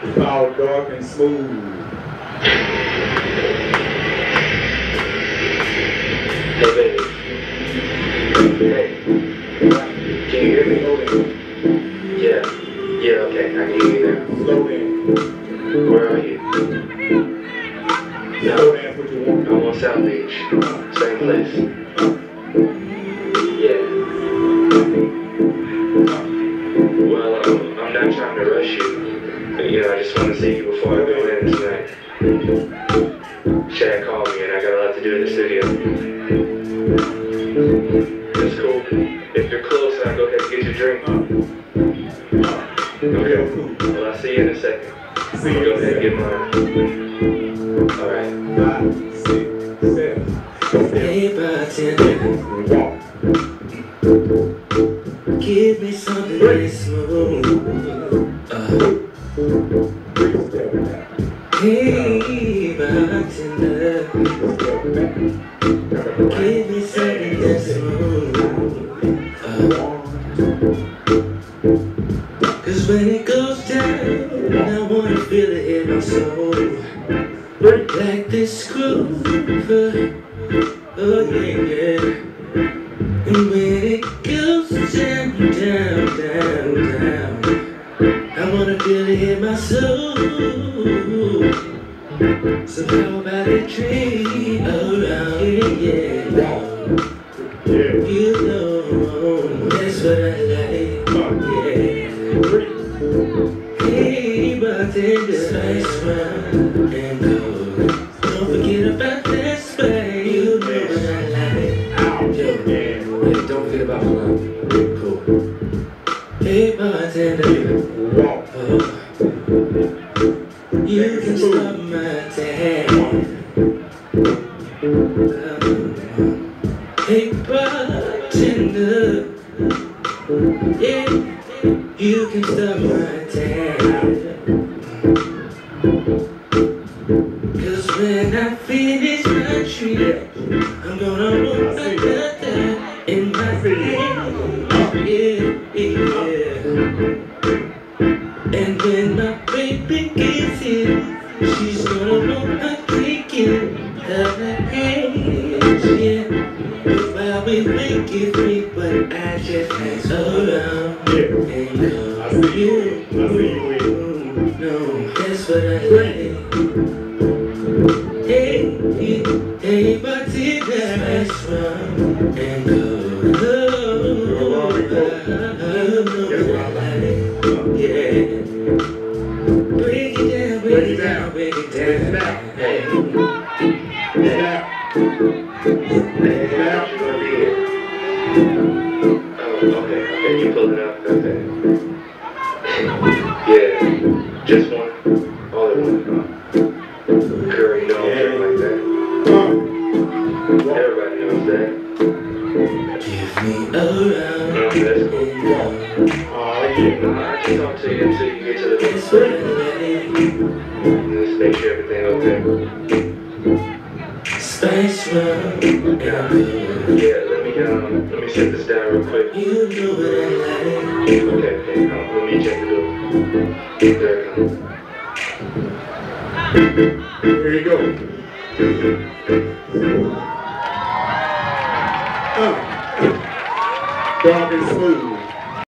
Called Dark and Smooth. Hey, baby. Hey. Can you hear me? Slow down. Yeah. Yeah, okay. I can hear you now. Slow down. Where are you? No. Slow down, what you want. I'm on South Beach. Same place. Yeah. Well, I'm not trying to rush you. You know, I just want to see you before I go in tonight. Chad called me and I got a lot to do in the studio. That's cool. If you're close, I'll go ahead and get you a drink. Okay. Well, I'll see you in a second. Go ahead and get mine. Alright. 5, 6, 7. Hey, bartender. Give me something nice smooth. Hey, bartender. Give me something that's smooth. Cause when it goes down, I wanna feel it in my soul. Like this groove. Oh yeah, yeah. And when it goes down, down, down, down, I wanna feel it in my soul. So how about a dream around, yeah. You know, that's what I like, yeah. Hey, bartender, spice Rum N Coke. Don't forget about that spice, you know what I like. Yo, don't forget about Rum. Cool. Hey, bartender, oh. You can stop my time. Hey, bartender, yeah, you can stop my time. Cause when I finish my trip, I'm gonna want that in my hand. Yeah, yeah. And when my baby gets here, she's gonna want a drink in her hands, yeah. While we make it free, but I just hang around and love you. No, that's what I like. Hey, hey, bartender, that's Rum N Coke. Oh, you know what I like, yeah. Break it down, break it down, break it down. Hey, you're gonna be here. Oh, okay, you pull it up, okay. Yeah, just one, all at one. Curry, no, yeah. Like that. Everybody knows that. Give me around. That's cool. Oh, yeah. I can talk to you until you get to the next place. Just make sure everything okay. Spice Rum N Coke. Yeah, let me set this down real quick. You know what I like. Okay, let me check the door. There it comes. Here you go. Dark and Smooth.